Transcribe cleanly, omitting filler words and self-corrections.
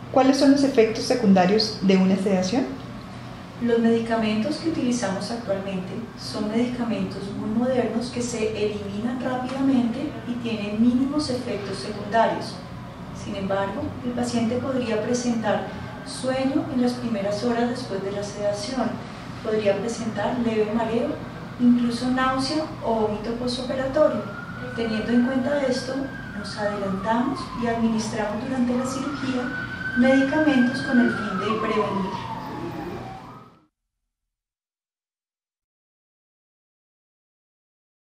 ¿Cuáles son los efectos secundarios de una sedación? Los medicamentos que utilizamos actualmente son medicamentos muy modernos que se eliminan rápidamente y tienen mínimos efectos secundarios. Sin embargo, el paciente podría presentar sueño en las primeras horas después de la sedación, podría presentar leve mareo, incluso náusea o vómito postoperatorio. Teniendo en cuenta esto, nos adelantamos y administramos durante la cirugía medicamentos con el fin de prevenir